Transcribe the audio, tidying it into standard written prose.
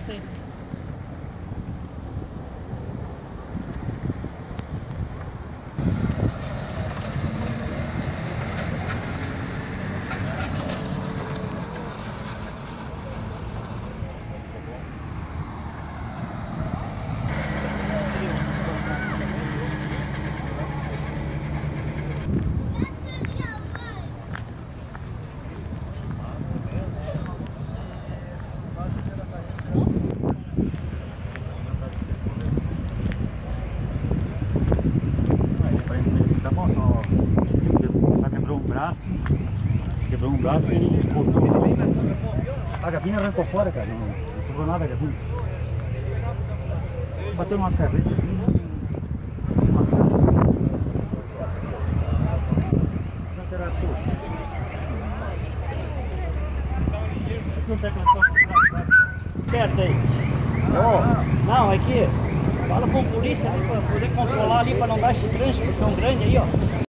sei. Quebrou um braço e a gabina arrancou fora, cara. Não sobrou nada a gabina. Bateu numa carreta aqui. Perto aí. Não, aqui. Fala com a polícia ali para poder controlar ali, para não dar esse trânsito tão grande aí, ó.